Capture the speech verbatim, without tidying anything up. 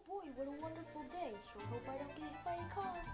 boy, what a wonderful day. Sure hope I don't get hit by a car.